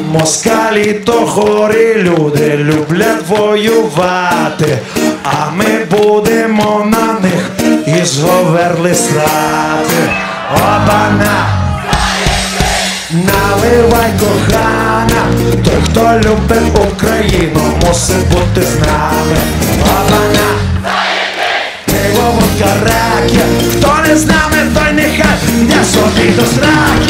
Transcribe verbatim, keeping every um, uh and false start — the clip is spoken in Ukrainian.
Москалі то хорі люди люблять воювати, а ми будемо на них із говерли срати. Обана! Наливай, кохана, той, хто любить Україну, мусить бути з нами. Обана! Пиво, водка, раки, хто не з нами, той нехай не собі до сраки.